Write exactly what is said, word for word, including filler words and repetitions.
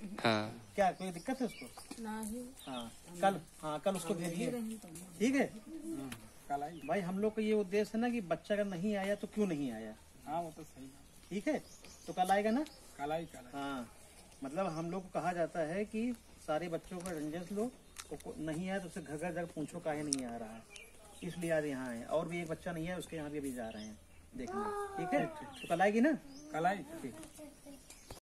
हाँ। क्या कोई दिक्कत है उसको? नहीं। हाँ कल, हाँ कल उसको भेजिए, ठीक है कल आई भाई। हम लोग का ये उद्देश्य है ना कि बच्चा अगर नहीं आया तो क्यों नहीं आया। हाँ वो तो सही है। ठीक है तो कल आएगा ना? कल आई कल आई। हाँ मतलब हम लोग को कहा जाता है कि सारे बच्चों का अटेंडेंस लो, तो नहीं आया तो उससे घर घर जाकर पूछो काहे नहीं आ रहा है, इसलिए आज यहाँ है। और भी एक बच्चा नहीं है, उसके यहाँ भी अभी जा रहे हैं देखने। ठीक है तो कल आएगी ना? कल आई। ठीक।